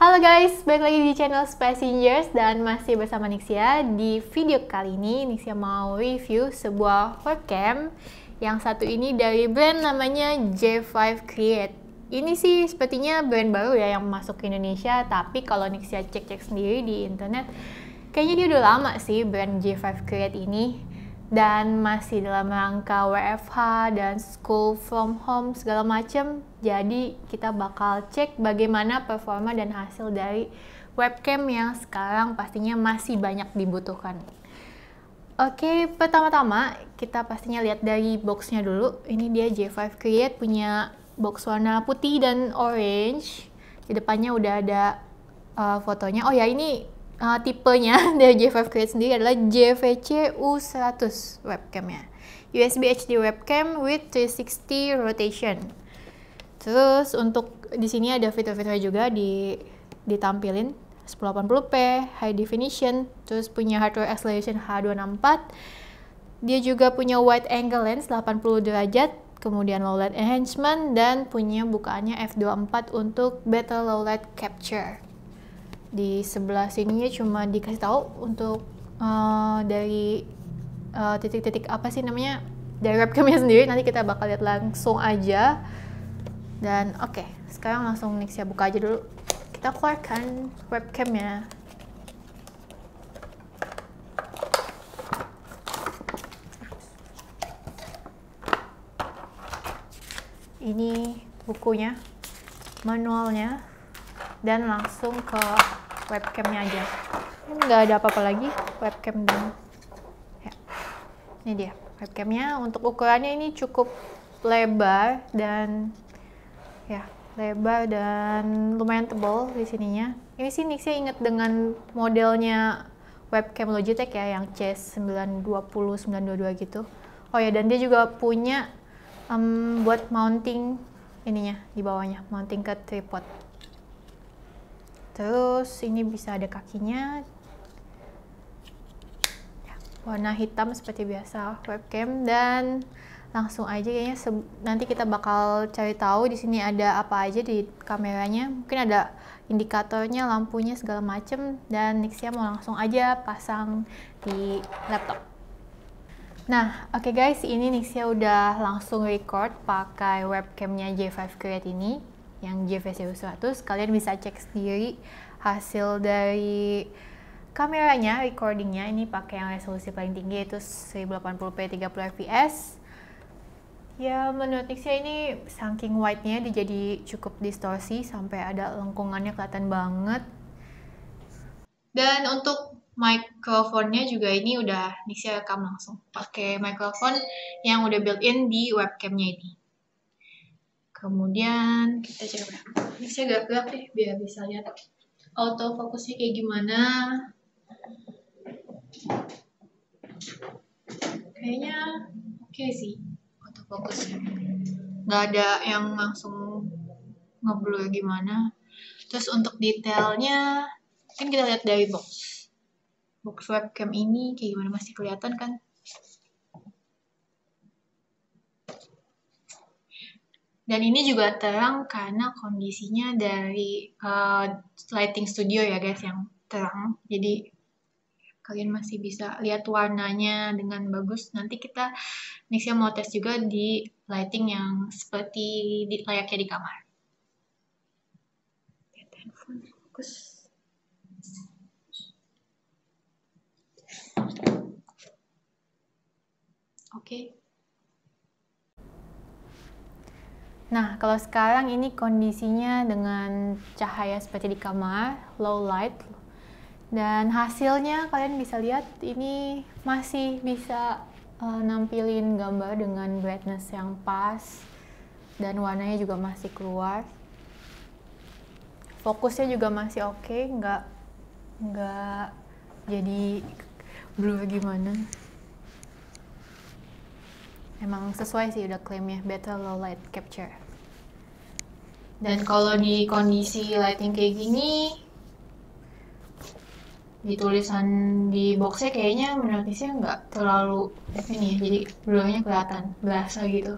Halo guys, balik lagi di channel Spacingers dan masih bersama Nixia. Di video kali ini Nixia mau review sebuah webcam. Yang satu ini dari brand namanya J5 Create. Ini sih sepertinya brand baru ya yang masuk ke Indonesia, tapi kalau Nixia cek-cek sendiri di internet, kayaknya dia udah lama sih brand J5 Create ini. Dan masih dalam rangka WFH dan school from home segala macem. Jadi kita bakal cek bagaimana performa dan hasil dari webcam yang sekarang pastinya masih banyak dibutuhkan. Oke, pertama-tama kita pastinya lihat dari boxnya dulu. Ini dia J5 Create punya box warna putih dan orange. Di depannya udah ada fotonya. Oh ya, ini tipenya dari J5 Create sendiri adalah JVC U100 webcamnya. USB HD webcam with 360 rotation. Terus untuk di sini ada fitur-fitur juga ditampilin 1080p, high definition, terus punya hardware acceleration H264. Dia juga punya wide angle lens 80 derajat, kemudian low light enhancement, dan punya bukaannya f2.4 untuk better low light capture. Di sebelah sininya cuma dikasih tahu untuk dari titik-titik apa sih namanya dari webcamnya sendiri. Nanti kita bakal lihat langsung aja. Dan oke, sekarang langsung Nixia buka aja dulu. Kita keluarkan webcamnya. Ini bukunya, manualnya, dan langsung ke webcamnya aja. Ini nggak ada apa-apa lagi, webcam dan ya. Ini dia webcamnya. Untuk ukurannya ini cukup lebar dan ya, lebar dan lumayan tebal di sininya. Ini sih Nixia inget dengan modelnya webcam Logitech ya, yang C920, 922 gitu. Oh ya, dan dia juga punya buat mounting ininya di bawahnya, mounting ke tripod. Terus ini bisa ada kakinya, warna hitam seperti biasa webcam. Dan langsung aja kayaknya nanti kita bakal cari tahu di sini ada apa aja di kameranya. Mungkin ada indikatornya, lampunya segala macem. Dan Nixia mau langsung aja pasang di laptop. Nah, oke guys, ini Nixia udah langsung record pakai webcamnya J5 Create ini, yang JVC U100. Kalian bisa cek sendiri hasil dari kameranya, recordingnya. Ini pakai yang resolusi paling tinggi, yaitu 1080p 30 fps. Ya, menurut Nixia ini saking wide-nya dia jadi cukup distorsi sampai ada lengkungannya, kelihatan banget. Dan untuk microphone-nya juga ini udah Nixia rekam langsung pakai microphone yang udah built-in di webcamnya ini. Kemudian kita coba, Nixia gerak-gerak deh biar bisa lihat autofokusnya kayak gimana. Kayaknya oke sih autofokusnya, nggak ada yang langsung ngeblur gimana. Terus untuk detailnya mungkin kita lihat dari box webcam ini kayak gimana, masih kelihatan kan? Dan ini juga terang karena kondisinya dari lighting studio ya guys, yang terang. Jadi kalian masih bisa lihat warnanya dengan bagus. Nanti Nixia mau tes juga di lighting yang seperti layaknya di kamar. Lihat handphone, fokus. Oke. Nah, kalau sekarang ini kondisinya dengan cahaya seperti di kamar, low light. Dan hasilnya kalian bisa lihat ini masih bisa nampilin gambar dengan brightness yang pas. Dan warnanya juga masih keluar. Fokusnya juga masih oke, nggak jadi blur gimana. Emang sesuai sih udah klaimnya better low light capture. Dan kalau di kondisi lighting kayak gini, di tulisan di boxnya kayaknya menurut saya nggak terlalu ini ya, jadi blurnya kelihatan berasa gitu.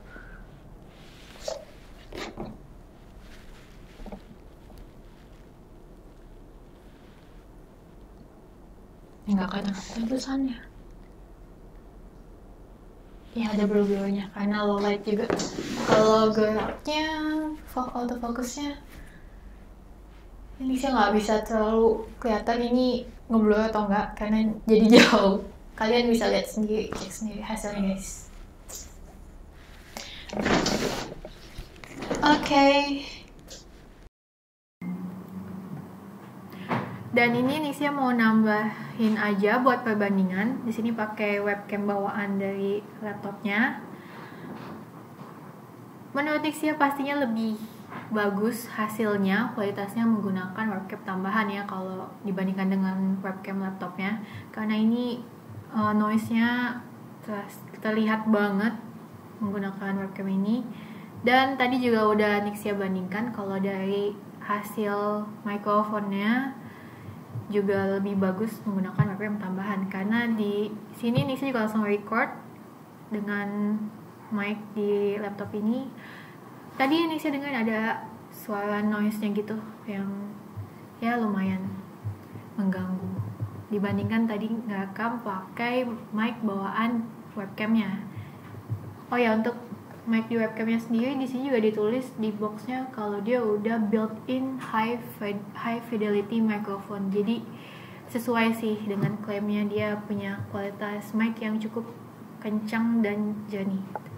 Nggak kelihatan tulisannya. Ya ada blur-blurnya karena low light juga. Kalau geraknya, autofocusnya, ini saya nggak bisa terlalu kelihatan ini ngeblur atau enggak karena jadi jauh. Kalian bisa lihat sendiri, cek sendiri hasilnya guys. Oke. Dan ini Nixia mau nambahin aja buat perbandingan. Di sini pakai webcam bawaan dari laptopnya. Menurut Nixia pastinya lebih bagus hasilnya, kualitasnya menggunakan webcam tambahan ya kalau dibandingkan dengan webcam laptopnya. Karena ini noise-nya terlihat banget menggunakan webcam ini. Dan tadi juga udah Nixia bandingkan kalau dari hasil mikrofonnya juga lebih bagus menggunakan webcam tambahan karena di sini Nixia juga langsung record dengan mic di laptop ini. Tadi Nixia dengar ada suara noise-nya gitu yang ya lumayan mengganggu dibandingkan tadi ngerekam pakai mic bawaan webcamnya. Oh ya, untuk mic di webcamnya sendiri di sini juga ditulis di boxnya kalau dia udah built-in high fidelity microphone. Jadi sesuai sih dengan klaimnya, dia punya kualitas mic yang cukup kencang dan jernih.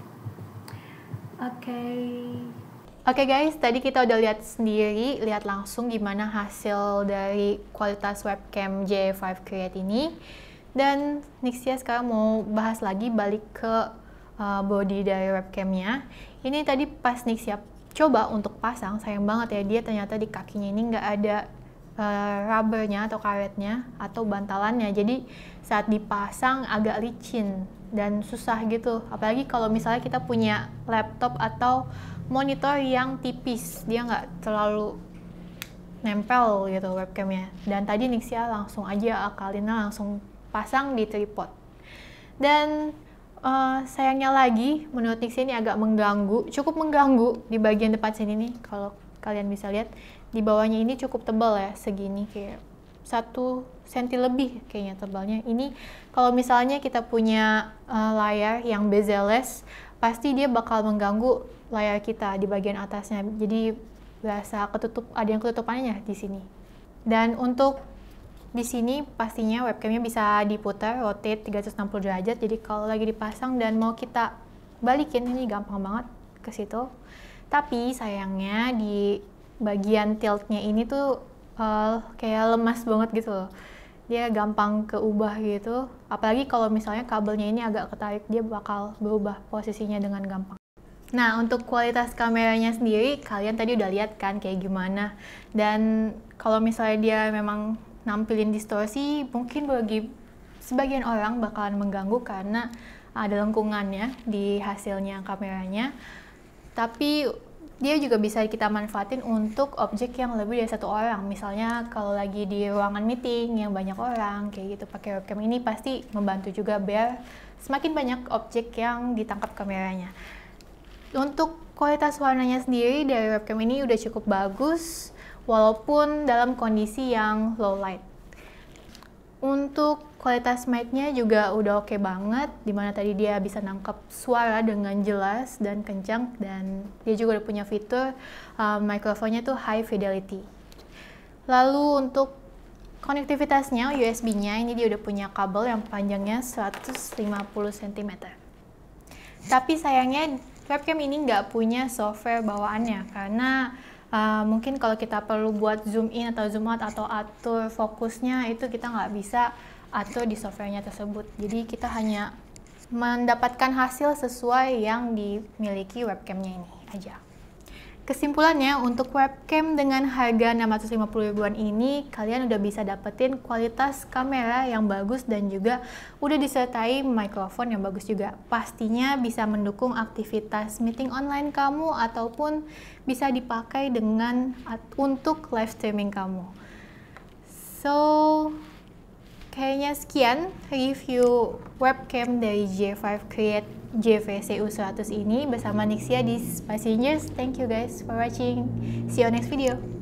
Oke guys, tadi kita udah lihat langsung gimana hasil dari kualitas webcam J5 Create ini. Dan Nixia sekarang mau bahas lagi balik ke body dari webcamnya. Ini tadi pas Nixia coba untuk pasang, sayang banget ya, dia ternyata di kakinya ini nggak ada rubbernya atau karetnya atau bantalannya. Jadi saat dipasang agak licin dan susah gitu. Apalagi kalau misalnya kita punya laptop atau monitor yang tipis, dia nggak terlalu nempel gitu webcamnya. Dan tadi Nixia langsung aja akalinnya langsung pasang di tripod. Dan sayangnya lagi, menurut Nixia ini agak mengganggu, cukup mengganggu di bagian depan sini nih. Kalau kalian bisa lihat, di bawahnya ini cukup tebal ya, segini kayak 1 cm lebih kayaknya tebalnya. Ini kalau misalnya kita punya layar yang bezel-less, pasti dia bakal mengganggu layar kita di bagian atasnya. Jadi berasa ketutup, ada yang ketutupannya di sini. Dan untuk di sini pastinya webcamnya bisa diputar, rotate 360 derajat. Jadi kalau lagi dipasang dan mau kita balikin, ini gampang banget ke situ. Tapi sayangnya di bagian tiltnya ini tuh kayak lemas banget gitu loh. Dia gampang keubah gitu. Apalagi kalau misalnya kabelnya ini agak ketarik, dia bakal berubah posisinya dengan gampang. Nah, untuk kualitas kameranya sendiri, kalian tadi udah lihat kan kayak gimana. Dan kalau misalnya dia memang nampilin distorsi, mungkin bagi sebagian orang bakalan mengganggu karena ada lengkungannya di hasilnya kameranya. Tapi dia juga bisa kita manfaatin untuk objek yang lebih dari 1 orang. Misalnya kalau lagi di ruangan meeting yang banyak orang, kayak gitu, pakai webcam ini pasti membantu juga biar semakin banyak objek yang ditangkap kameranya. Untuk kualitas warnanya sendiri dari webcam ini udah cukup bagus, walaupun dalam kondisi yang low light. Untuk kualitas mic-nya juga udah oke banget, dimana tadi dia bisa nangkep suara dengan jelas dan kencang, dan dia juga udah punya fitur mikrofonnya tuh high fidelity. Lalu untuk konektivitasnya, USB-nya ini dia udah punya kabel yang panjangnya 150 cm. Tapi sayangnya webcam ini nggak punya software bawaannya, karena mungkin kalau kita perlu buat zoom in atau zoom out atau atur fokusnya, itu kita nggak bisa atur di softwarenya tersebut. Jadi kita hanya mendapatkan hasil sesuai yang dimiliki webcamnya ini aja. Kesimpulannya, untuk webcam dengan harga 650 ribuan ini, kalian udah bisa dapetin kualitas kamera yang bagus dan juga udah disertai mikrofon yang bagus juga. Pastinya bisa mendukung aktivitas meeting online kamu ataupun bisa dipakai untuk live streaming kamu. So, kayaknya sekian review webcam dari J5 Create JVCU100 ini bersama Nixia di Passengers. Thank you guys for watching. See you next video.